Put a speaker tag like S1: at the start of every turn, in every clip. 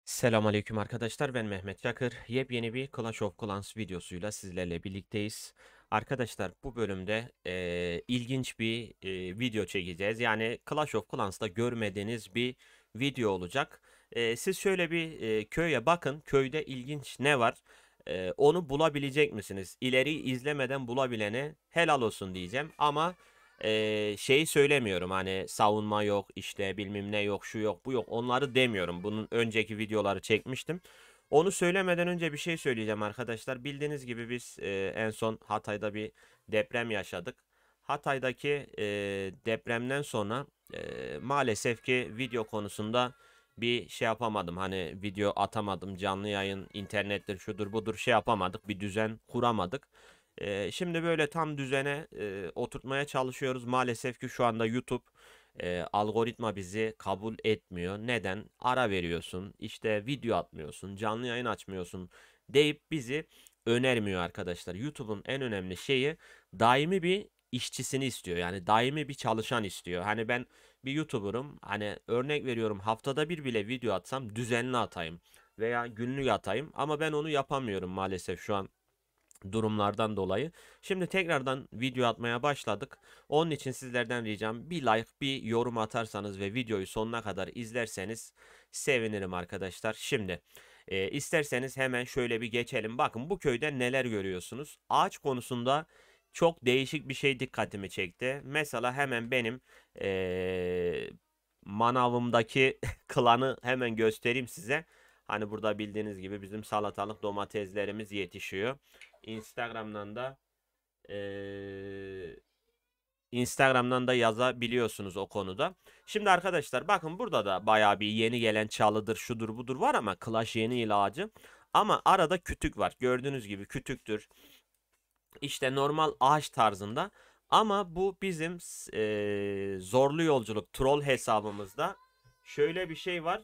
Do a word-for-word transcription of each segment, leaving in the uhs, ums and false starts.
S1: Selamünaleyküm arkadaşlar, ben Mehmet Çakır. Yepyeni bir Clash of Clans videosuyla sizlerle birlikteyiz. Arkadaşlar bu bölümde eee, ilginç bir eee, video çekeceğiz. Yani Clash of Clans'ta görmediğiniz bir video olacak. Eee, siz şöyle bir eee, köye bakın. Köyde ilginç ne var? Eee, onu bulabilecek misiniz? İleri izlemeden bulabilene helal olsun diyeceğim. Ama eee şeyi söylemiyorum, hani savunma yok, işte bilmem ne yok, şu yok, bu yok, onları demiyorum. Bunun önceki videoları çekmiştim. Onu söylemeden önce bir şey söyleyeceğim arkadaşlar. Bildiğiniz gibi biz eee, en son Hatay'da bir deprem yaşadık. Hatay'daki eee, depremden sonra eee, maalesef ki video konusunda bir şey yapamadım. Hani video atamadım, canlı yayın, internettir, şudur budur şey yapamadık. Bir düzen kuramadık. Ee, şimdi böyle tam düzene e, oturtmaya çalışıyoruz. Maalesef ki şu anda YouTube e, algoritma bizi kabul etmiyor. Neden? Ara veriyorsun, işte video atmıyorsun, canlı yayın açmıyorsun deyip bizi önermiyor arkadaşlar. YouTube'un en önemli şeyi daimi bir işçisini istiyor. Yani daimi bir çalışan istiyor. Hani ben bir YouTuber'ım. Hani örnek veriyorum, haftada bir bile video atsam düzenli atayım veya günlük atayım, ama ben onu yapamıyorum maalesef şu an durumlardan dolayı. Şimdi tekrardan video atmaya başladık. Onun için sizlerden ricam bir like, bir yorum atarsanız ve videoyu sonuna kadar izlerseniz sevinirim arkadaşlar. Şimdi e, isterseniz hemen şöyle bir geçelim. Bakın bu köyde neler görüyorsunuz. Ağaç konusunda çok değişik bir şey dikkatimi çekti. Mesela hemen benim e, manavımdaki klanı hemen göstereyim size. Hani burada bildiğiniz gibi bizim salatalık domateslerimiz yetişiyor. Instagram'dan da eee, Instagram'dan da yazabiliyorsunuz o konuda. Şimdi arkadaşlar bakın, burada da bayağı bir yeni gelen çalıdır, şudur budur var ama Clash yeni ilacı. Ama arada kütük var. Gördüğünüz gibi kütüktür. İşte normal ağaç tarzında. Ama bu bizim eee, zorlu yolculuk troll hesabımızda şöyle bir şey var.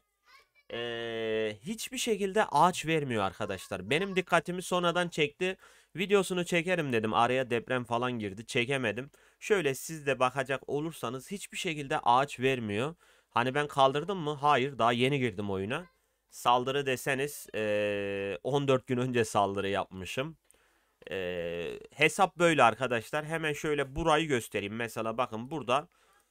S1: Ee, hiçbir şekilde ağaç vermiyor arkadaşlar. Benim dikkatimi sonradan çekti. Videosunu çekerim dedim. Araya deprem falan girdi. Çekemedim. Şöyle siz de bakacak olursanız hiçbir şekilde ağaç vermiyor. Hani ben kaldırdım mı? Hayır. Daha yeni girdim oyuna. Saldırı deseniz ee, on dört gün önce saldırı yapmışım. Ee, hesap böyle arkadaşlar. Hemen şöyle burayı göstereyim. Mesela bakın, burada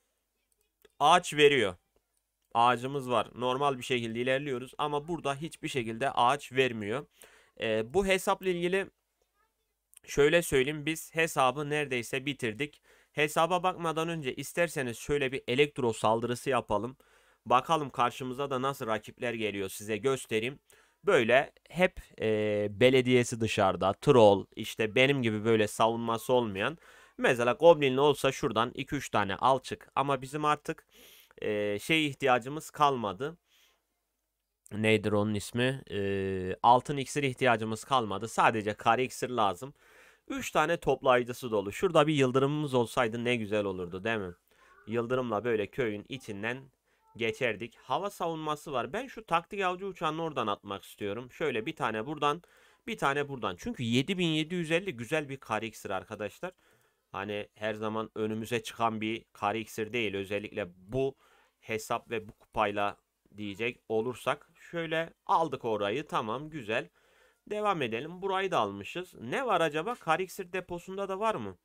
S1: ağaç veriyor. Ağacımız var. Normal bir şekilde ilerliyoruz ama burada hiçbir şekilde ağaç vermiyor. Ee, bu hesapla ilgili şöyle söyleyeyim, biz hesabı neredeyse bitirdik. Hesaba bakmadan önce isterseniz şöyle bir elektro saldırısı yapalım. Bakalım karşımıza da nasıl rakipler geliyor, size göstereyim. Böyle hep e, belediyesi dışarıda, troll, işte benim gibi böyle savunması olmayan. Mesela Goblin'li olsa şuradan iki üç tane al çık, ama bizim artık e, şey ihtiyacımız kalmadı. Nedir onun ismi? E, altın iksir ihtiyacımız kalmadı. Sadece kare iksir lazım. üç tane toplayıcısı dolu. Şurada bir yıldırımımız olsaydı ne güzel olurdu, değil mi? Yıldırımla böyle köyün içinden geçerdik. Hava savunması var. Ben şu taktik avcı uçağını oradan atmak istiyorum. Şöyle bir tane buradan, bir tane buradan. Çünkü yedi bin yedi yüz elli güzel bir kare iksir arkadaşlar. Hani her zaman önümüze çıkan bir kare iksir değil. Özellikle bu hesap ve bu kupayla diyecek olursak. Şöyle aldık orayı. Tamam, güzel. Devam edelim. Burayı da almışız. Ne var acaba? Kare iksir deposunda da var mı?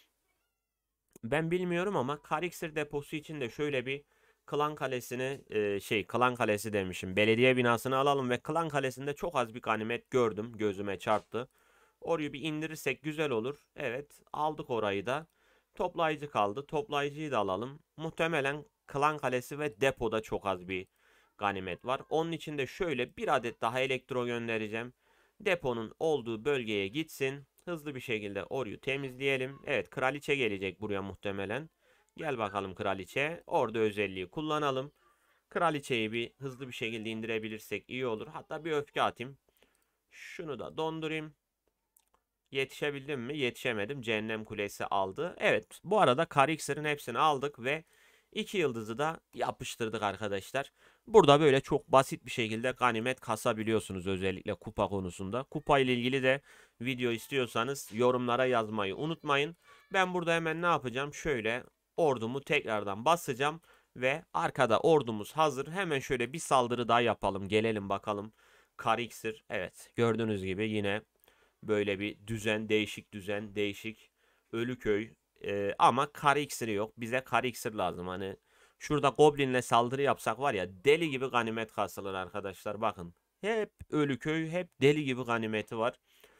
S1: Ben bilmiyorum ama kare iksir deposu için de şöyle bir Klan Kalesi'ni e, şey Klan Kalesi demişim. Belediye binasını alalım ve Klan Kalesi'nde çok az bir ganimet gördüm. Gözüme çarptı. Orayı bir indirirsek güzel olur. Evet, aldık orayı da. Toplayıcı kaldı. Toplayıcıyı da alalım. Muhtemelen Klan Kalesi ve depoda çok az bir ganimet var. Onun için de şöyle bir adet daha elektro göndereceğim. Deponun olduğu bölgeye gitsin. Hızlı bir şekilde orayı temizleyelim. Evet, kraliçe gelecek buraya muhtemelen. Gel bakalım kraliçe. Orada özelliği kullanalım. Kraliçeyi bir hızlı bir şekilde indirebilirsek iyi olur. Hatta bir öfke atayım. Şunu da dondurayım. Yetişebildim mi? Yetişemedim. Cehennem Kulesi aldı. Evet, bu arada Kariksir'in hepsini aldık ve iki yıldızı da yapıştırdık arkadaşlar. Burada böyle çok basit bir şekilde ganimet kasabiliyorsunuz, özellikle kupa konusunda. Kupa ile ilgili de video istiyorsanız yorumlara yazmayı unutmayın. Ben burada hemen ne yapacağım? Şöyle ordumu tekrardan basacağım Ve arkada ordumuz hazır. Hemen şöyle bir saldırı daha yapalım. Gelelim bakalım. Kar iksir. Evet, gördüğünüz gibi yine böyle bir düzen, değişik düzen, değişik Ölüköy. Ee, ama kar iksiri yok. Bize kar iksir lazım. Hani şurada Goblin'le saldırı yapsak var ya, deli gibi ganimet kasılır arkadaşlar. Bakın. Hep Ölüköy, hep deli gibi ganimeti var.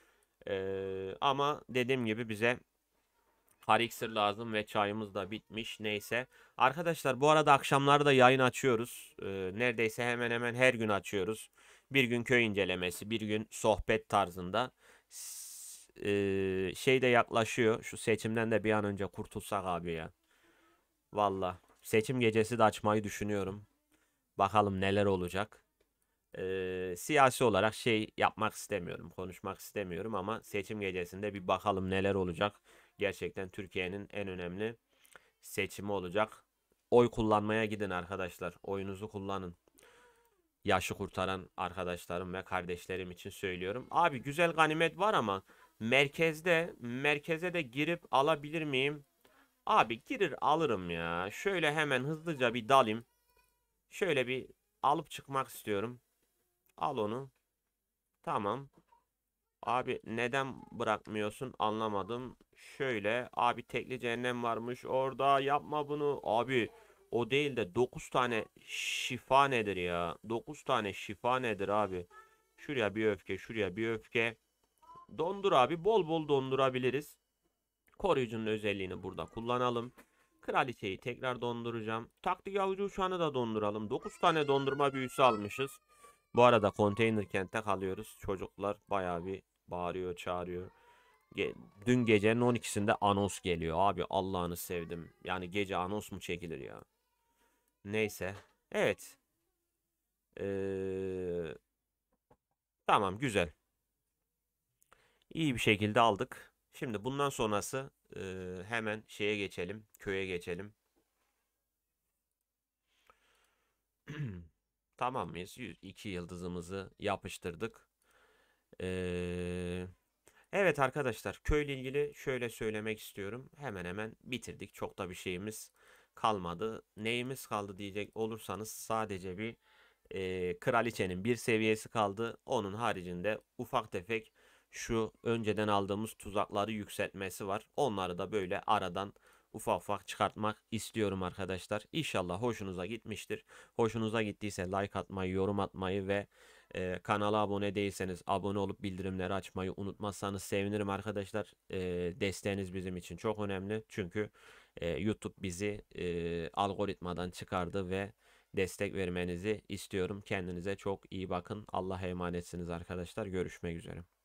S1: Ee, ama dediğim gibi bize kar iksir lazım ve çayımız da bitmiş. Neyse. Arkadaşlar bu arada akşamları da yayın açıyoruz. Ee, neredeyse hemen hemen her gün açıyoruz. Bir gün köy incelemesi, bir gün sohbet tarzında. S- ee, şey de yaklaşıyor. Şu seçimden de bir an önce kurtulsak abi ya. Valla. Seçim gecesi de açmayı düşünüyorum. Bakalım neler olacak. Ee, siyasi olarak şey yapmak istemiyorum, konuşmak istemiyorum ama seçim gecesinde bir bakalım neler olacak. Gerçekten Türkiye'nin en önemli seçimi olacak. Oy kullanmaya gidin arkadaşlar. Oyunuzu kullanın. Yaşı kurtaran arkadaşlarım ve kardeşlerim için söylüyorum. Abi güzel ganimet var ama merkezde, merkeze de girip alabilir miyim? Abi girir alırım ya. Şöyle hemen hızlıca bir dalayım. Şöyle bir alıp çıkmak istiyorum. Al onu. Tamam. Abi neden bırakmıyorsun anlamadım. Şöyle abi tekli cehennem varmış orada, yapma bunu. Abi o değil de dokuz tane şifa nedir ya? Dokuz tane şifa nedir abi? Şuraya bir öfke, şuraya bir öfke. Dondur abi, bol bol dondurabiliriz. Koruyucunun özelliğini burada kullanalım. Kraliçeyi tekrar donduracağım. Taktik avucu uçağını da donduralım. Dokuz tane dondurma büyüsü almışız. Bu arada konteyner kentte kalıyoruz. Çocuklar bayağı bir bağırıyor, çağırıyor. Ge- Dün gecenin on ikisinde anons geliyor. Abi Allah'ını sevdim. Yani gece anons mu çekilir ya? Neyse. Evet. Ee, tamam, güzel. İyi bir şekilde aldık. Şimdi bundan sonrası e, hemen şeye geçelim. Köye geçelim. Tamam mıyız? Yüz- iki yıldızımızı yapıştırdık. Ee, evet arkadaşlar, köyle ilgili şöyle söylemek istiyorum. Hemen hemen bitirdik. Çok da bir şeyimiz kalmadı. Neyimiz kaldı diyecek olursanız sadece bir e, kraliçenin bir seviyesi kaldı. Onun haricinde ufak tefek şu önceden aldığımız tuzakları yükseltmesi var. Onları da böyle aradan ufak ufak çıkartmak istiyorum arkadaşlar. İnşallah hoşunuza gitmiştir. Hoşunuza gittiyse like atmayı, yorum atmayı ve e, kanala abone değilseniz abone olup bildirimleri açmayı unutmazsanız sevinirim arkadaşlar. E, desteğiniz bizim için çok önemli. Çünkü e, YouTube bizi e, algoritmadan çıkardı ve destek vermenizi istiyorum. Kendinize çok iyi bakın. Allah'a emanetsiniz arkadaşlar. Görüşmek üzere.